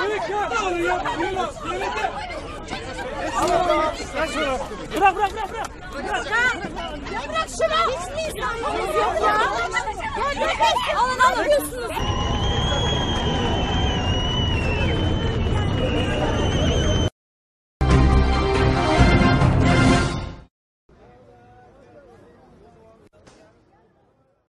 Bırak. Ya bırak şunu. Hiç mi insanlığınız yok ya? Ya ne alın alıyorsunuz?